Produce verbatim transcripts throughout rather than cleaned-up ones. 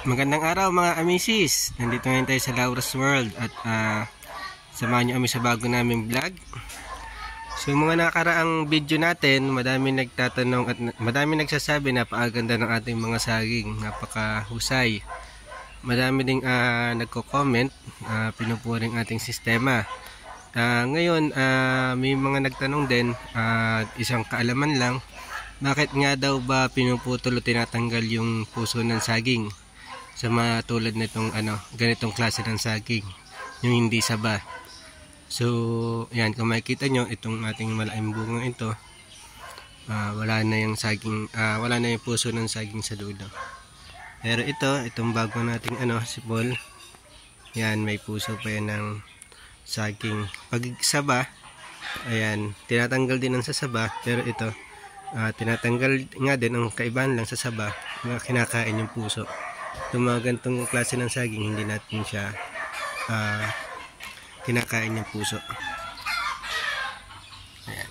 Magandang araw mga amisis. Nandito ngayon tayo sa Laura's World at uh, samahan nyo kami sa bago naming vlog. So mga nakaraang video natin, madami nagtatanong at madami nagsasabi na napakaganda ng ating mga saging, napakahusay. Madami ding uh, nagko-comment, uh, pinupuring ating sistema. Uh, ngayon uh, may mga nagtanong din, uh, isang kaalaman lang, bakit nga daw ba pinuputol o tinatanggal yung puso ng saging sa mga tulad nitong ano, ganitong klase ng saging, yung hindi saba. So yan, kung makikita nyo itong ating malaking bunga ito, uh, wala na yung saging, uh, wala na yung puso ng saging sa dulo. Pero ito, itong bago nating ano, sipol, yan, may puso pa yan ng saging. Pag saba, ayan, tinatanggal din ang sasaba, pero ito uh, tinatanggal nga din. Ang kaibahan lang sa saba, kinakain yung puso. Itong mga ganitong klase ng saging, hindi natin siya uh, kinakain yung puso. Ayan.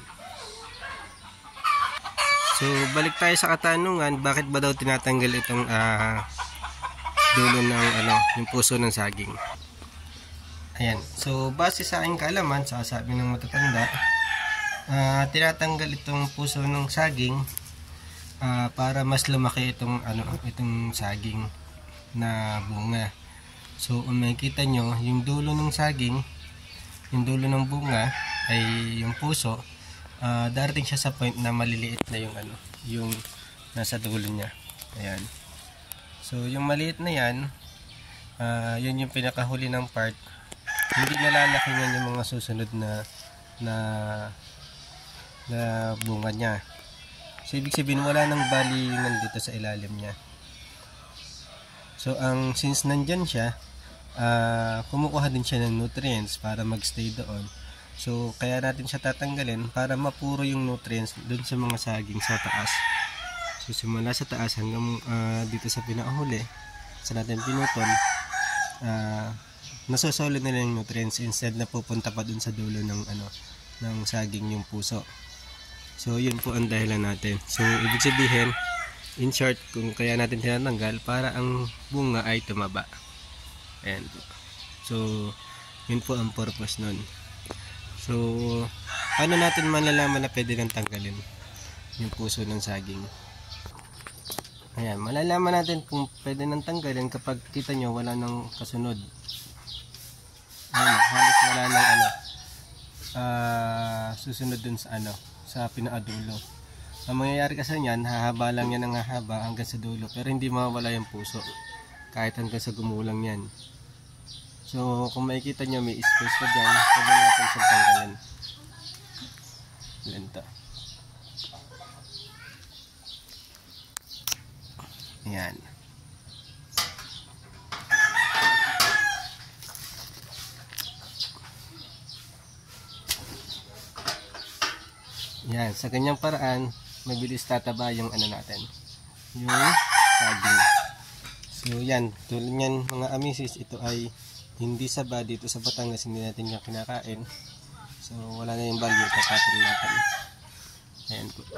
So balik tayo sa katanungan, bakit ba daw tinatanggal itong uh, dulo ng ano, yung puso ng saging. Ayan. So base sa aking kaalaman, sa sabi ng matatanda, uh, tinatanggal itong puso ng saging uh, para mas lumaki itong ano, itong saging na bunga. So kung makikita nyo, yung dulo ng saging, yung dulo ng bunga ay yung puso, uh, darating siya sa point na maliliit na yung ano, yung nasa dulo niya. Ayan. So yung maliit na yan, uh, yun yung pinakahuli ng part. Hindi nalalaki yan yung mga susunod na na na bunga niya. So ibig sabihin, wala nang balingan dito sa ilalim niya. So ang since nandyan siya, uh, kumukuha din siya ng nutrients para magstay doon. So kaya natin siya tatanggalin para mapuro yung nutrients doon sa mga saging sa taas. So simula sa taas hanggang uh, dito sa pinakahuli, sa natin pinutol, uh, nasosolid na lang yung nutrients instead na pupunta pa doon sa dulo ng ano, ng saging yung puso. So yun po ang dahilan natin. So ibig sabihin, in short, kung kaya natin tinatanggal, para ang bunga ay tumaba. Ayan po. So yun po ang purpose nun. So ano natin malalaman na pwede nang tanggalin yung puso ng saging? Ayan, malalaman natin kung pwede nang tanggalin kapag kita nyo wala nang kasunod. Ayan, halos wala nang ano, uh, susunod dun sa ano, sa pinakadulo. Ang mangyayari kasi niyan, hahaba lang yan ng hahaba hanggang sa dulo, pero hindi mawawala yung puso kahit hanggang sa gumulang yan. So kung makikita nyo, may space pa dyan, pwede natin siyang tanggalin. Lento. Ayan. Yan, sa ganyang paraan, mabilis tataba yung ano natin, yung saging. So yan, tulad yan mga amisis, ito ay hindi saba. Dito sa Batangas hindi natin yung kinakain, so wala na yung value, tatapon natin. Ayan po.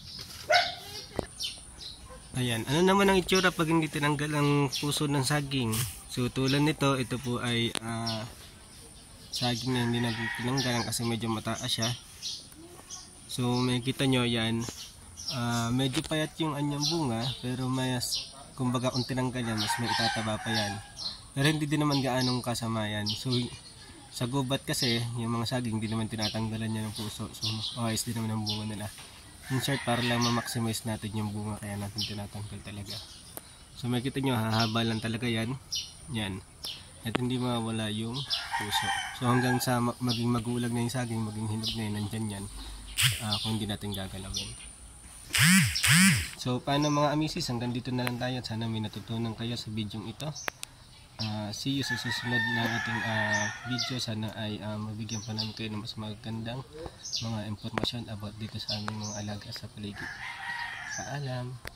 Ayan, ano naman ang itsura pag hindi tinanggal ang puso ng saging? So tulad nito, ito po ay uh, saging na hindi natin tinanggalan kasi medyo mataas siya. So makikita nyo yan, uh, medyo payat yung anyang bunga, pero mas, kumbaga kung tinanggal yan, mas may itataba pa yan. Pero hindi din naman gaanong kasama yan. So sa gubat kasi, yung mga saging hindi naman tinatanggalan yan ng puso. So ayos din naman ang bunga nila. In short, para lang ma-maximize natin yung bunga, kaya natin tinatanggal talaga. So makikita nyo, hahaba lang talaga yan. Yan. At hindi mawala yung puso. So hanggang sa maging magulang na yung saging, maging hinog na yun, nandyan yan. Uh, kung hindi natin gagalawin. So paano mga amisis, hanggang dito na lang tayo at sana may natutunan kayo sa video ito. Uh, see you sa susunod na ating uh, video. Sana ay uh, mabigyan pa namin kayo ng mas magandang mga impormasyon about dito sa aming mga alaga sa paligid. Paalam.